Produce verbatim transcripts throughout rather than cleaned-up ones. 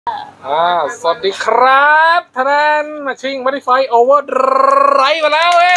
อ่าสวัสดีครับท่านมาชิงมาดิไฟโอเวอร์ไรมาแล้วเอ้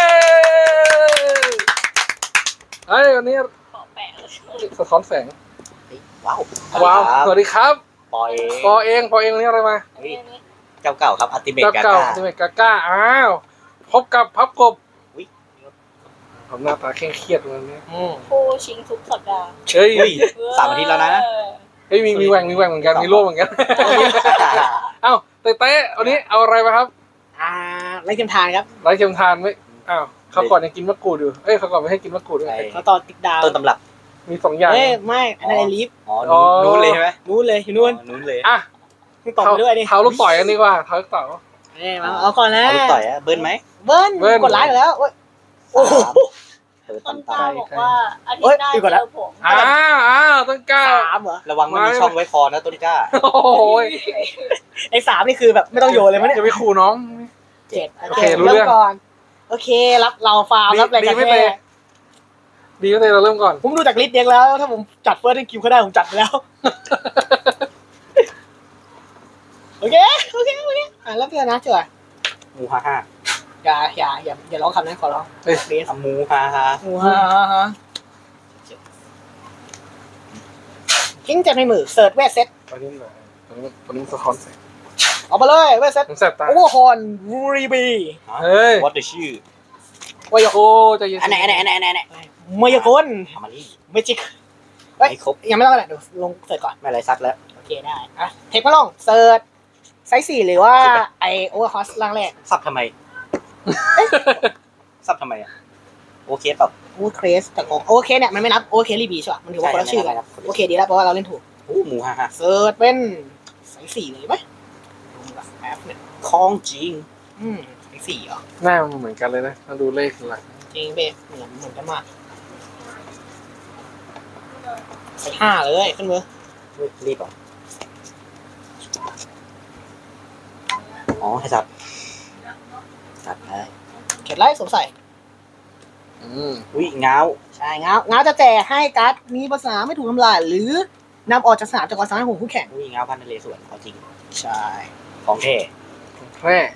เฮ้ยวันนี้สะท้อนแสงว้าวว้าวสวัสดีครับปอเองปอเองปอเองวันนี้อะไรมาเจ้าเก่าครับอัลติเมทกาก้าอัลติเมทกาก้าอ้าวพบกับพับกบผมหน้าตาเคร่งเครียดวันนี้ผู้ชิงทุกสัปดาห์เฮ้ยสามอาทิตย์แล้วนะเฮ้ยมีมีแหว่งมีแหว่งเหมือนกันมีร่วมเหมือนกันเอ้าเต้เต้วันนี้เอาอะไรมาครับอ่าไร้เทียมทานครับไร้เทียมทานไหมอ้าวเขาก่อนยังกินมะกรูดอยู่เอ้ยเขาก่อนไม่ให้กินมะกรูดด้วยเขาตอนติ๊กดาวต้นตำรับมีสองอย่างเอ้ยไม่อันนั้นลิฟอ๋อนู้นเลยใช่ไหมนู้นเลยอยู่นู้นนู้นเลยอ่ะต่อไปด้วยดิเท้าลูกต่อยกันดีกว่าเท้าลูกต่อยเอ้ยมาเอาก่อนนะลูกต่อยอะเบิ้ลไหมเบิ้ลกดไลค์แล้วโอ้โหต้นกล้าบอกว่าอาทิตย์หน้าเจอผมอ้าวอ้าวต้นกล้าสามเหรอระวังไม่มีช่องไว้คอนะต้นกล้าโอ้ยไอ้สามนี่คือแบบไม่ต้องโยนเลยมั้ยเนี่ยจะไปขู่น้องเจ็ดโอเครู้เรื่องก่อนโอเครับเราฟาร์มรับอะไรกันแน่ดีไม่เตะเราเริ่มก่อนผมดูจากลิสต์เองแล้วถ้าผมจัดเฟิร์สคิวเขาได้ผมจัดไปแล้วโอเคโอเคโอเคอ่ะรับเพื่อนนะเจ๋อหมูฮ่าฮ่าอย่าอย่าอย่าอย่าร้องคำนั้นขอร้องเฮ้ยหมูฮ่าฮ่าหมูฮ่าฮ่าทิ้งจากในมือเสิร์ชเวทเซ็ตตอนนี้เลยตอนนี้ตอนนี้สะท้อนแสงเอาไปเลยเวทเซ็ตผมแสบตาโอ้ฮอนวูรีบีเฮ้ย what the ชื่อวายโอจะยินอันไหนอันไหนอันไหนอันไหนมายากลทำมานี่เมจิกไม่ครบยังไม่ต้องอะไรเดี๋ยวลงเสิร์ชก่อนไม่ไรซัดแล้วโอเคได้อะเทคมาลงเสิร์ชไซส์สี่หรือว่าไอโอเวอร์ฮอสล่างแรกซับทำไมซับทำไมอ่ะโอเคแบบโอเคสแต่ของโอเคเนี่ยมันไม่นับโอเครีบีใช่ป่ะมันถือว่าคนละชื่อกันโอเคดีแล้วเพราะว่าเราเล่นถูกโอ้หมูฮ่าฮ่าเสิร์ชเป็นไซส์สี่เลยไหมคองจริงอืมไซส์สี่เหรอหน้ามันเหมือนกันเลยนะมาดูเลขหลังจริงเบ๊เหมือนเหมือนกันมากไซส์ห้าเลยขึ้นมือรีบอ่ะอ๋อให้จับจับได้เข็ดไล่สงสัยอืมวิเงาใช่เงาเงาจะแจกให้การ์ดมีภาษาไม่ถูกทำลายหรือนำออกจากสนามจากการสร้างของคู่แข่งวิเงาพันทะเลสวนเขาจริงใช่ของแท้ของแท้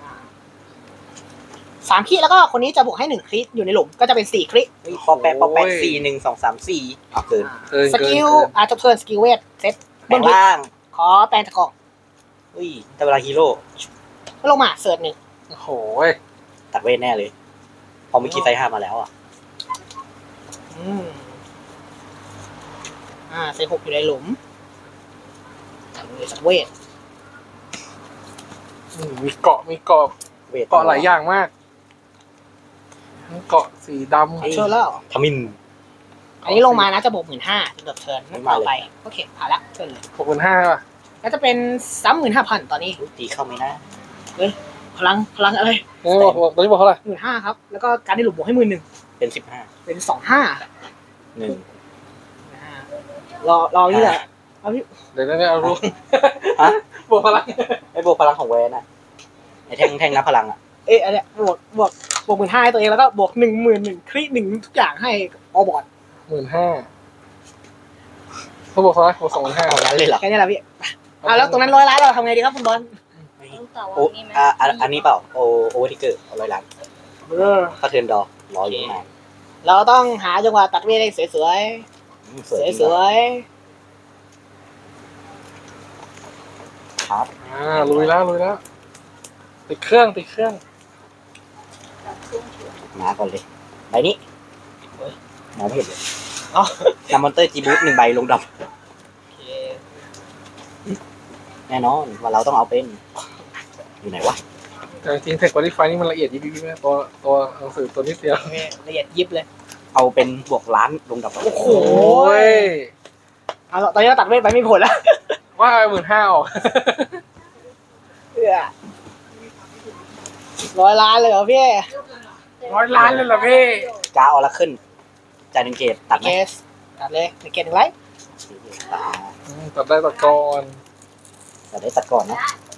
สามคลิแล้วก็คนนี้จะบวกให้หนึ่งคลิอยู่ในหลุมก็จะเป็นสี่คลิปอแปะปอแปะสี่หนึ่งสองสามสี่อ่ะเกินสกิลอาจจะเทิร์นสกิลเวทเซตแปลงล่างขอแปลงตะกองอุ้ยแต่เวลาฮีโร่ก็ลงมาเสิร์ชหนึ่งโอ้โหตัดเวทแน่เลยพอเมื่อกี้ไซห้ามาแล้วอ่ะอืมอ่าไซหกอยู่ในหลุมเลยสักเวทมีเกาะมีเกาะเกาะหลายอย่างมากเกาะสีดำเชิญแล้วทมินอันนี้ลงมานะจะบวกหมื่นห้าเดือบเชิญไม่ต่อไปโอเคผ่านละเชิญเลยหกหมื่นห้าป่ะก็จะเป็นสามหมื่นห้าพันตอนนี้ตีเข้าไม่ได้เฮ้ยพลังพลังอะไรตอนนี้บอกเท่าไหร่หมื่นห้าครับแล้วก็การที่หลุมบวกให้หมื่นหนึ่งเป็นสิบห้าเป็นสองห้าหนึ่งรอรอนี่แหละเอาพี่เดี๋ยวนี่เอาลูกฮะบวกพลังไอ้บวกพลังของเวนอะไอ้แท่งแท่งนับพลังอะเอ๊ะอันเนี้ยบวกบวกบวกหมื่นห้าให้ตัวเองแล้วก็บวกหนึ่งหมื่นหนึ่งคลิหนึ่งทุกอย่างให้ออบอร์ดหมื่นห้าเขาบอกเท่าไหร่บวกสองหมื่นห้าเอางั้นเลยเหรอแค่นี้แหละพี่อ่ะแล้วตรงนั้นร้อยล้านเราทำไงดีครับคุณบอลโอ้อ่าอันนี้เปล่าโอโอเวอร์ทิกเกอร์เอาร้อยล้านเออเขาเทิร์นดอรออยู่นานเราต้องหาจังหวะตัดเวทได้สวยสวยสวยสวยครับอ่าลุยแล้วลุยแล้วติดเครื่องติดเครื่องมาก่อนเลยใบนี้มองไม่เห็นเลยอ๋อนำมอนเตอร์จีบูทหนึ่งใบลงดอกแน่นอนว่าเราต้องเอาเป็นอยู่ไหนวะแต่จริงเทคควอลิฟายนี่มันละเอียดยิบยิบนะตัวตัวหนังสือตัวนิดเดียวละเอียดยิบเลยเอาเป็นบวกล้านลงดอกโอ้โหเอาตอนนี้เราตัดเวทไปไม่ผลแล้วว่าหมื่นห้าออกร้อยล้านเลยเหรอพี่ร้อยล้านเลยเหรอพี่จ้าออละขึ้นจ่ายหนึ่งเกตตัดไหมตัดเลยหนึ่งเกตหนึ่งไรตัดได้ตัดก่อนตัดได้ตัดก่อนนะ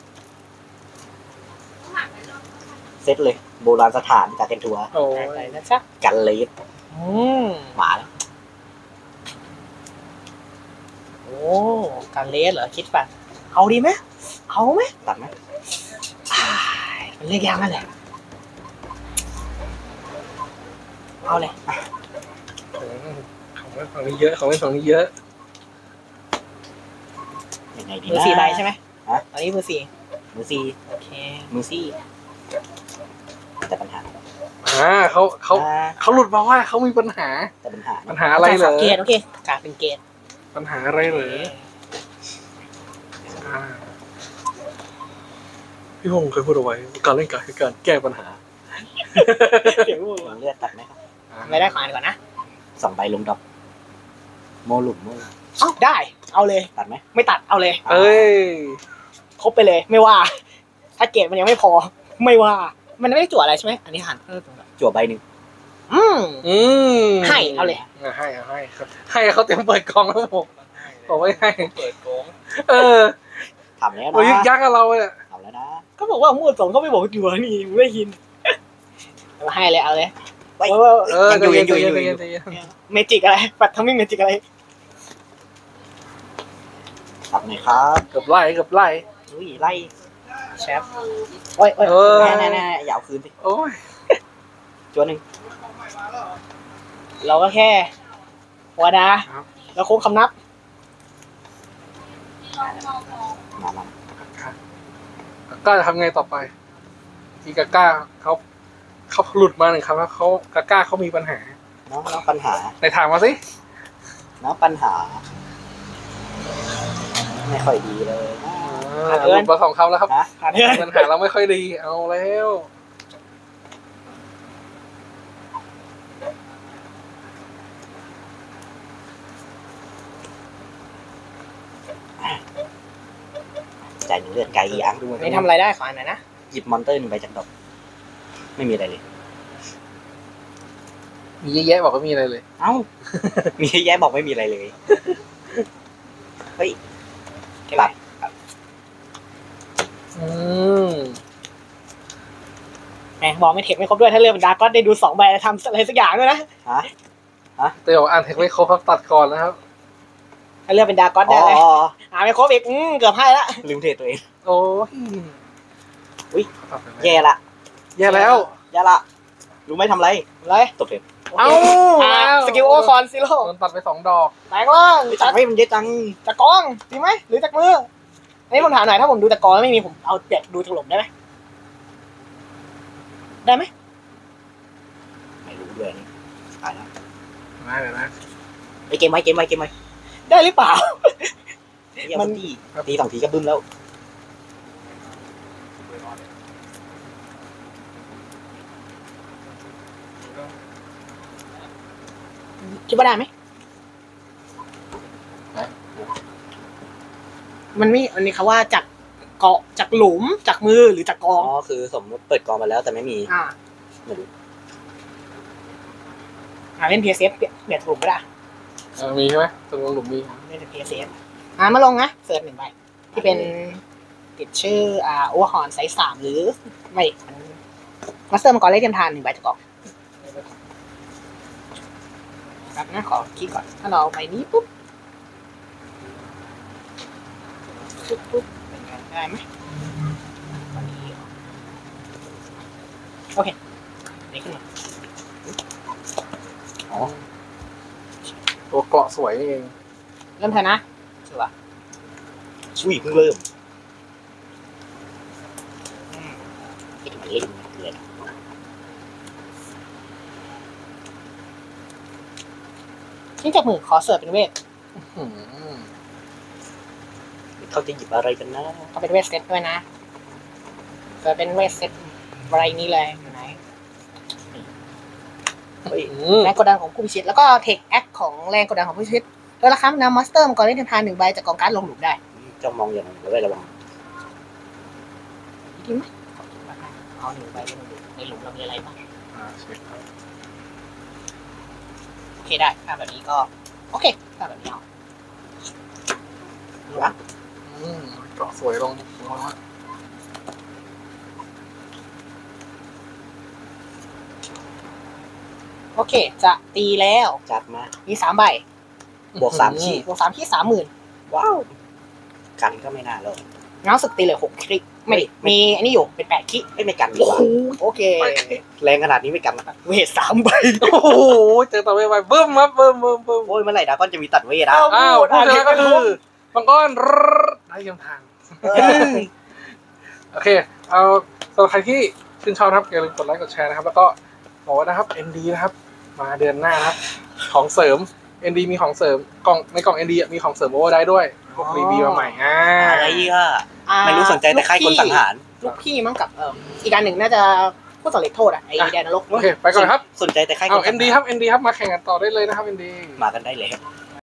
เซตเลยโบราณสถานจากเกนทัวร์โอ้ยนะจ๊ะกันเลยหมาแล้วโอ้การเลสเหรอคิดป่ะเอาดีไหมเอาไหมตัดไหมมันเรียกยากนั่นแหละเอาเลยของไม่ฝั่งนี้เยอะของไม่ฝั่งนี้เยอะยังไงดีนะมือสี่ใบใช่ไหมฮะตอนนี้มือสี่มือสี่โอเคมือสี่แต่ปัญหาอ่าเขาเขาเขาหลุดมาว่าเขามีปัญหาแต่ปัญหาปัญหาอะไรเหรอเกตโอเคกาเป็นเกตปัญหาอะไรเหรอพี่พงศ์เคยพูดเอาไว้การเล่นการคือการแก้ปัญหาเสียงเลือดตัดไหมครับไม่ได้ขายก่อนนะสองใบลงดอกโมลุมโมเอ้าได้เอาเลยตัดไหมไม่ตัดเอาเลยเอ้ยครบไปเลยไม่ว่าถ้าเกตมันยังไม่พอไม่ว่ามันไม่ได้จั่วอะไรใช่ไหมอันนี้หันจั่วใบหนึ่งอืมอืมให้เอาเลยให้เอาให้ครับให้เขาเตรียมเปิดกองแล้วผมบอกไม่ให้เปิดกองเออทำแล้วนะโอ้ยยักษ์กับเราเนี่ยทำแล้วนะก็บอกว่ามูดสองเขาไม่บอกจั่วนี่ไม่ยินเอาให้เลยเอาเลยเออเอออยู่อยู่อยู่เมจิกอะไรปัดทำมิ่งเมจิกอะไรตัดหน่อยครับเกือบไล่เกือบไล่อุ้ยไล่แชฟโอ้ยโอ้ยแน่แน่แน่อย่าเอาคืนสิโอ้ยจวนหนึ่งเราก็แค่หัวดาแล้วโค้งคำนับมามาก้าจะทำไงต่อไปทีกาก้าเขาเขาหลุดมาหนึ่งครับว่าเขากาก้าเขามีปัญหาน้องน้องปัญหาไหนถามมาสิน้องปัญหาไม่ค่อยดีเลยหลุดมาสองคำแล้วครับปัญหาเราไม่ค่อยดีเอาแล้วจ่ายหนึ่งเลือดไกลอ่ะไม่ทำอะไรได้ขออันไหนนะหยิบมอนเตอร์หนึ่งใบจากดอกไม่มีอะไรเลยมีเยอะแยะบอกว่ามีอะไรเลยเอ้ามีเยอะแยะบอกไม่มีอะไรเลยเฮ้ยตัดอืมแหมบอกไม่เทคไม่ครบด้วยถ้าเลือกเป็นดาร์ก็ได้ดูสองใบแล้วทำอะไรสักอย่างด้วยนะฮะฮะแต่บอกอ่านเทคไม่ครบครับตัดก่อนนะครับถ้าเลือกเป็นดาร์ก็ได้เลยอ่าไม่ครบอีกอืมเกือบให้ละลืมเทตัวเองโอ้ยอุ้ยแย่ละแย่แล้วแย่ละรู้ไหมทำไรอะไรตบเทปเอ้าสกิลโอคอนซิโร่โดนตัดไปสองดอกแตกล่างจักไม่มันเยอะจังจักกองดีไหมหรือจักมืออันนี้ผมถามหน่อยถ้าผมดูจักกองแล้วไม่มีผมเอาเด็ดดูถล่มได้ไหมได้ไหมไม่รู้เลยนี่ตายแล้วไม่เลยนะไอเกมไว้เกมไว้เกมไว้ได้หรือเปล่ามันตีตีสองทีก็บึ้มแล้วคิดว่าได้ไหมมันไม่อันนี้เขาว่าจากเกาะจากหลุมจากมือหรือจากกองอ๋อคือสมมติเปิดกองมาแล้วแต่ไม่มีอ่าไม่รู้อ่าเล่น พี เอส เอฟ เปลี่ยนหลุมก็ได้อ่ามีใช่ไหมตรงหลุมมีเล่น พี เอส เอฟ อ่ามาลงนะเสิร์ชหนึ่งใบที่เป็นติดชื่ออ่าโอเวอร์ฮอร์นไซส์สามหรือไม่มาสเตอร์มังกรเล่นเทียมทานหนึ่งใบจากกองครับนะขอคิดก่อนถ้าเราไปนี้ปุ๊บปุ๊บปุ๊บเป็นไงได้ไหมโอเคนี่ขึ้นมาอ๋อตัวเกาะสวยเองเริ่มแทนนะใช่ป่ะช่วยเพิ่งเริ่มที่มันเล่นเกินนี่จากมือขอเสิร์ฟเป็นเวทเขาจะหยิบอะไรกันนะเขาเป็นเวทเซตด้วยนะเสิร์ฟเป็นเวทเซตอะไรนี้เลยไหนแรงกดดันของผู้พิชิตแล้วก็เทคแอคของแรงกดดันของผู้พิชิตโดยละครั้งนำมาสเตอร์มังกรเล่นเทียมทานหนึ่งใบจากกองการ์ดลงหลุมได้จะมองอย่างไรไว้ระวังดีไหมเอาหนึ่งใบลงหลุมในหลุมเรามีอะไรบ้างโอเคได้ถ้าแบบนี้ก็โอเคถ้าแบบนี้เอาดูนะอืมเกาะสวยลงลงแล้วโอเคจะตีแล้วจัดมามีสามใบบวกสามขีดบวกสามขีดสามหมื่นว้าวกันก็ไม่น่าเลยง้าวสึกตีเลยหกคลิกไม่ดิมีอันนี้อยู่เป็นแปดคลิกไม่ไม่กันดีโอ้กว่าโหโอเคแรงขนาดนี้ไม่กันนะเวทสามใบโอ้โหเจอต่อไปไปเบิ้มครับเบิ้มเบิ้มเบิ้มโอ้ยเมื่อไหร่ดากอนจะมีตัดเวทอ่ะอ้าวผู้ชนะก็คือมังกรได้ยังทางโอเคเอาสำหรับใครที่ชื่นชอบนะครับอย่าลืมกดไลค์กดแชร์นะครับแล้วก็บอกว่านะครับ เอ็น ดี นะครับมาเดือนหน้านะครับของเสริม เอ็น ดี มีของเสริมกล่องในกล่อง เอ็น ดี มีของเสริมโอเวอร์ได้ด้วยพวกรีวิวมาใหม่อ่าอะไรอีกอ่ะไม่รู้สนใจแต่ค่ายคนสังหารลูกพี่มั้งกับเอ่ออีกการหนึ่งน่าจะผู้สำเร็จโทษอ่ะไอ้แดนนรกโอเคไปก่อนครับสนใจแต่ค่ายคเอานเอ็สันงดีหารครับ เอ็น ดี ครับมาแข่งกันต่อได้เลยนะครับ เอ็น ดีมากันได้เลยครับ